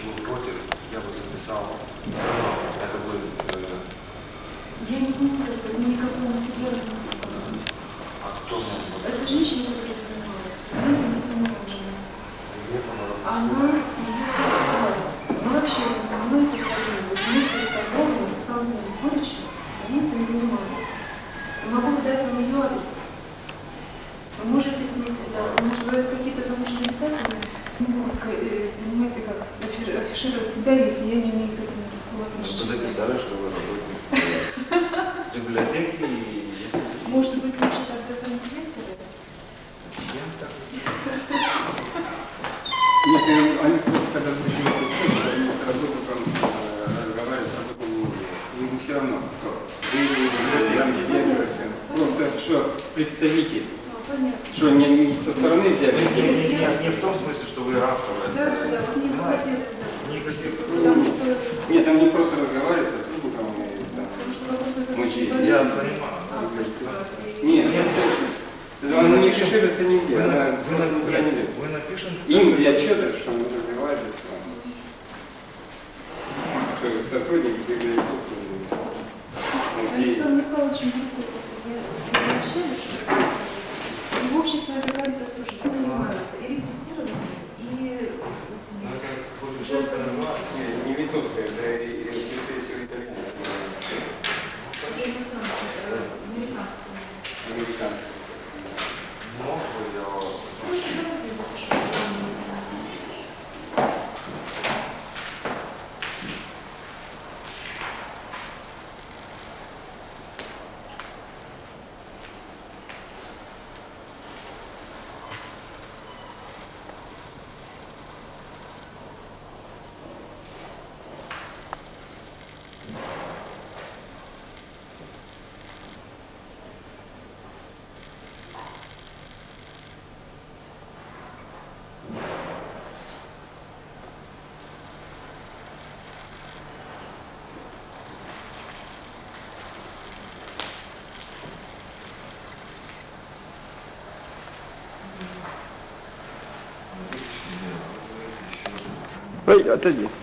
ничего против, я бы записал. Это будет... Я не понимаю, что никакого материала не было. А кто может быть? Это женщина, которая занималась. Она не заморожена. Она вообще этим занимается, вместе с Козловым, с Аллой Боричем, они этим занимались. Могу дать вам ее адрес. Вы можете с ней связаться. Может, вы какие-то научные писатели, понимаете, как афишировать себя, если я не имею к этому никакого отношения. Вы написали, что вы работаете в библиотеке, и если... Может быть, лучше тогда там директора? Я так Нет, они когда включили они работают, разговаривают с работниками, им все равно кто. Просто что представитель. Что, не со стороны взяли? не в том смысле, что вы автор. Да, вот не хотели. Потому что... Нет, там не просто разговаривать с сотрудником. Я понимаю. Нет, она не шишируется нигде. Вы напишем... Им для отчета, что мы развивались с вами. Что сотрудники библиотеки. Александр Михайлович я общаюсь, что в обществе это Каритас тоже понимает. И репетирование, и... Не литовская, это все итальянское. Американское. Ой, отойди.